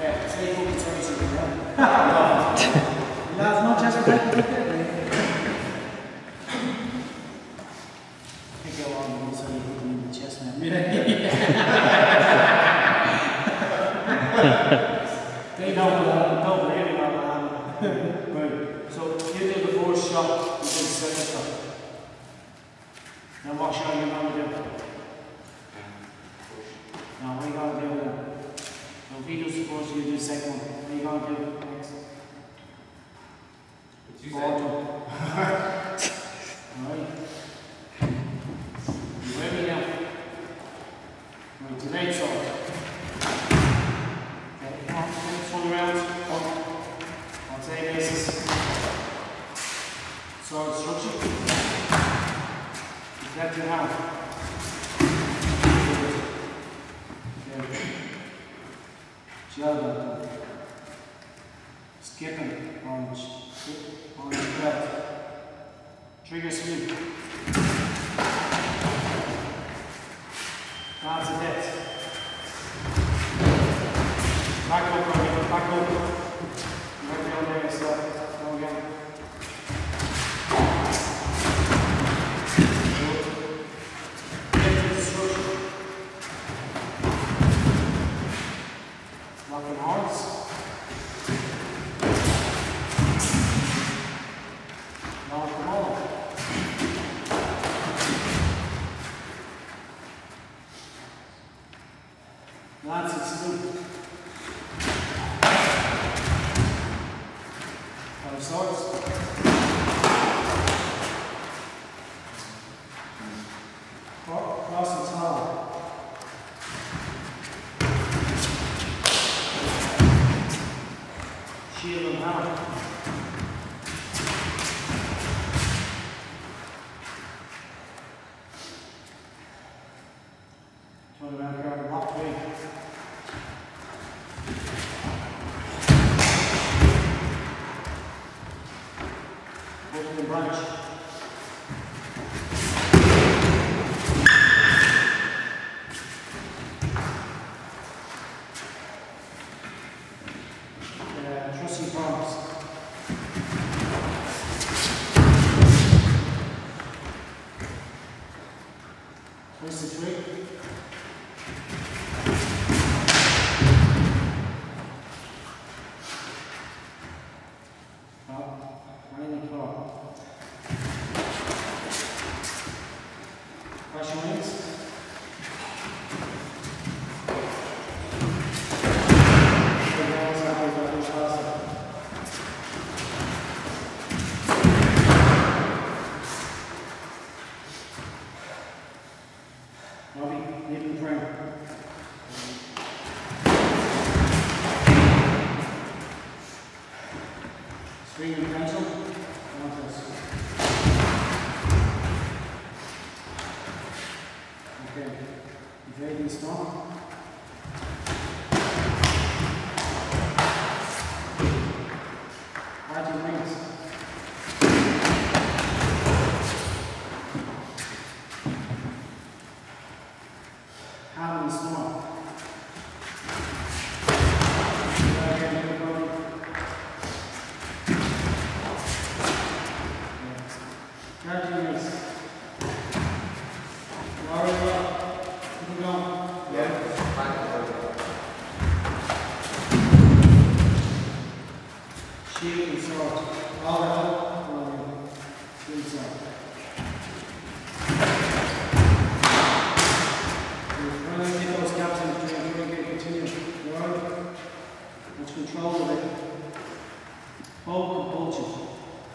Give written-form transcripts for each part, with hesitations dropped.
Yeah, say fucking sorry to me, yeah. Lads, not just for I go on, so you put them in the chest, man. They don't really know that. Right, so you do the first shot, you do the second shot. Now what shot are you going to do? Now what are you going to do then? So if he does the first, you do the second one. What are you going to do next? Alright. You ready now? Right, the next one. Okay, come on, next one around. On same basis. Sword structure. Deflect your hand. Okay. Gel. Skipping orange. Orange belt. Trigger sweep. That's a death. Back up, Ronnie. Back up. You might be on there yourself. Go again. Good. Get to the structure. Locking hearts. Lock them all. That's it, smooth. Five swords. Cross and tower. Shield and hammer. Turn around here and lock way. Open the branch. Trusty promise. Twist the tree. Running the claw. Crush your wings. Robbie, leave the frame. Swing and cancel. Okay, very strong. Hide your wings. Hand and small. Shield and sword. All out. Shield sword. We're going to get those gaps in between. We're going to continue. Alright? Let's control of it. Hold compulsion.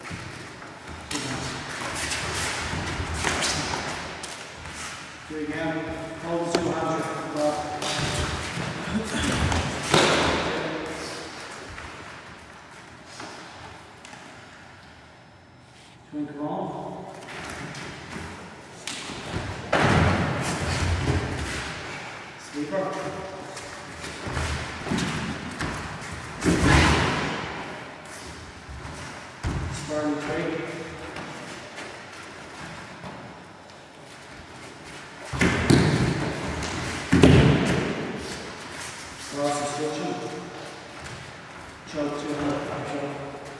Do it again. Hold the 2 hands. Twink roll. Sweeper. Sparring trade. Cross instruction. Choke, 2 hands, back choke.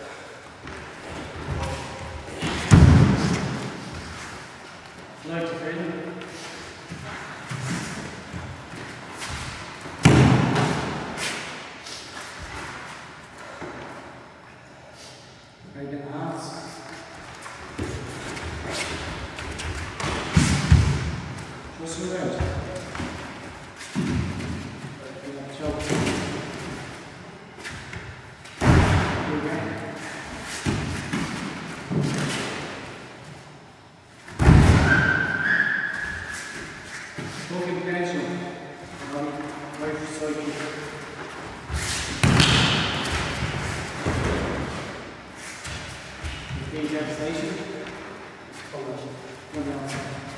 Flight to freedom. Right in the hands. Just around. Choke. Again. Smoking potential. Right side kick. Being devastation. One down.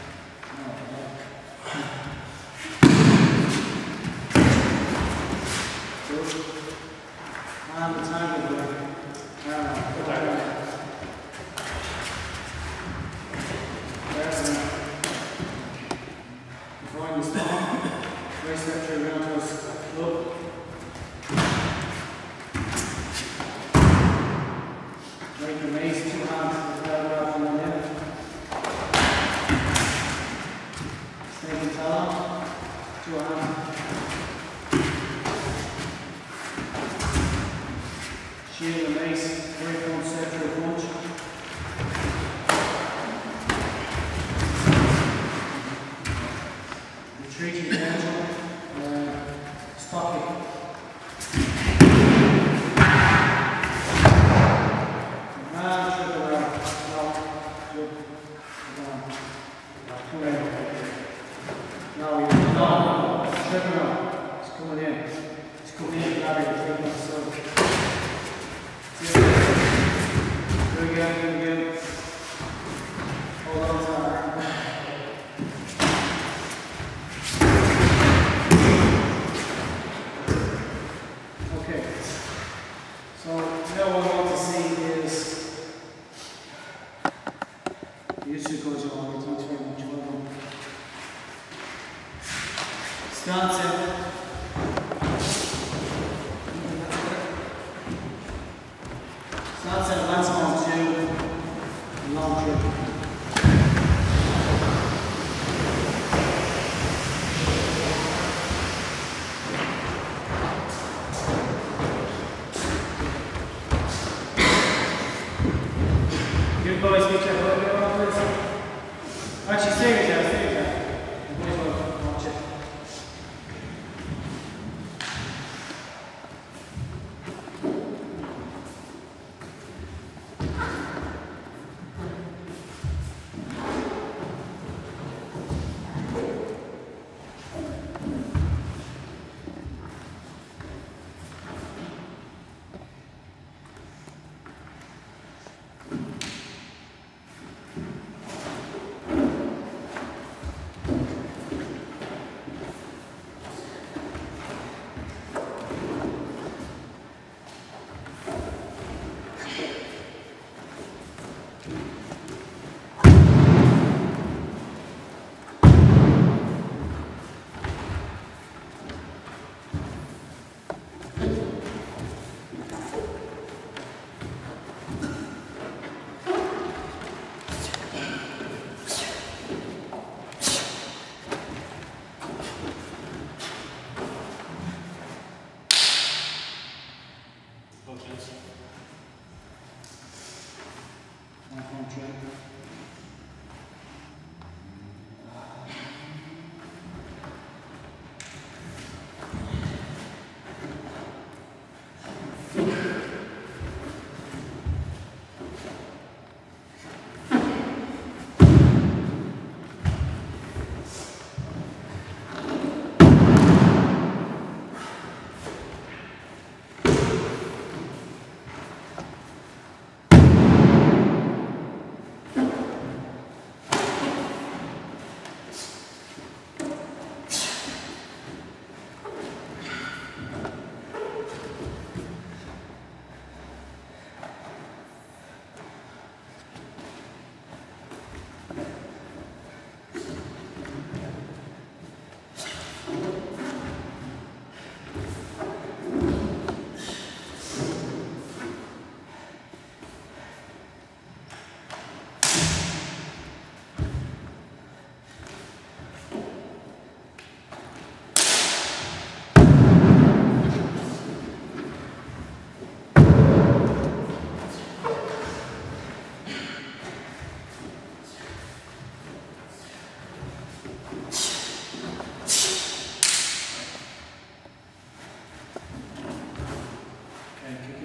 Good. And the time will go. Find the storm. Race that tree around to us. Look. Make the mace 2 hands with the elbow on the lip. Snake and talon. 2 hands. Shield the mace. Very front step through the punch. Retreating potential. Stock it. Stance in. Stance in, lance on 2, long trip. Good boys, get your foot on, please. Actually, stay with that, stay with that. The boys will watch it.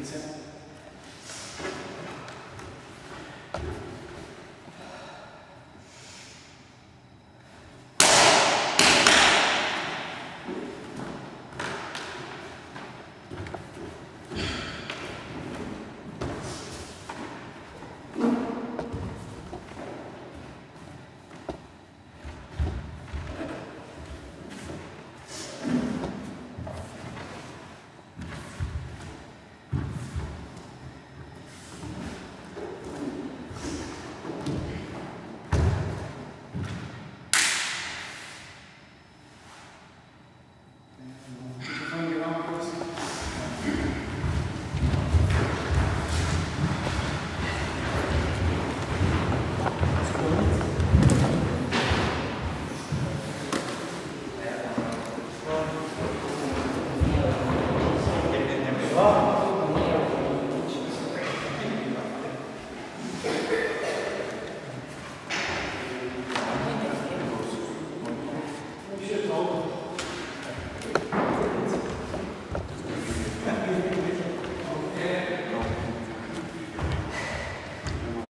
it's in.